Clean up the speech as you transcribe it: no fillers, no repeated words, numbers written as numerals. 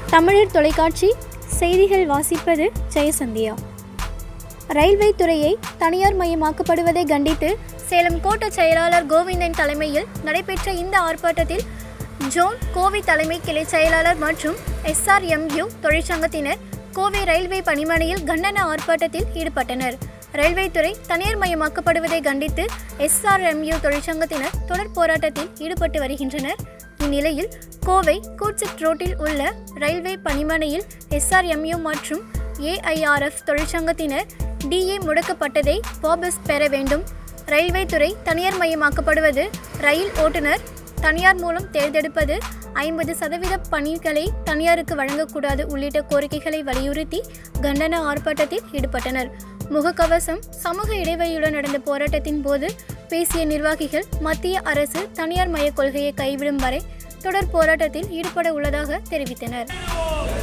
தமிழர் தொலைக்காட்சி செய்திகள் வாசிப்பது ஜெயசந்தியா. ரயில்வே துறையை தனியார் மயமாக்கப்படுவதை கண்டித்து சேலம் கோட்ட செயலாளர் கோவிந்தன் தலைமையில் நடைபெற்ற இந்த ஆர்ப்பாட்டத்தில் ஜோன் கோவை தலைமை கிளை செயலாளர் மற்றும் SRMU தொழிற்சங்கத்தினர் கோவை ரயில்வே பணிமனையில் கண்டன ஆர்ப்பாட்டத்தில் ஈடுபட்டனர். ரயில்வே துறை தனியார் மயமாக்கப்படுவதை கண்டித்து SRMU தொழிற்சங்கத்தினர் தொடர் போராட்டத்தில் ஈடுபட்டு வருகின்றனர். இந்நிலையில் கோவை கூட்சிட் ரோட்டில் உள்ள ரயில்வே பணிமனையில் SRMU மற்றும் ஏ.ஐ.ஆர தொழிற்சங்கத்தினர் DA முடக்கப்பட்டதை வாபஸ் பெற வேண்டும், ரயில்வே துறை தனியார் மயமாக்கப்படுவது, ரயில் ஓட்டுநர் தனியார் மூலம் தேர்ந்தெடுப்பது, 50% பணிகளை தனியாருக்கு வழங்கக்கூடாது உள்ளிட்ட கோரிக்கைகளை வலியுறுத்தி கண்டன ஆர்ப்பாட்டத்தில் ஈடுபட்டனர். முகக்கவசம், சமூக இடைவெளியுடன் நடந்த போராட்டத்தின் போது பேசிய நிர்வாகிகள் மத்திய அரசு தனியார் மய கொள்கையை கைவிடும் வரை தொடர் போராட்டத்தில் ஈடுபட உள்ளதாக தெரிவித்தனர்.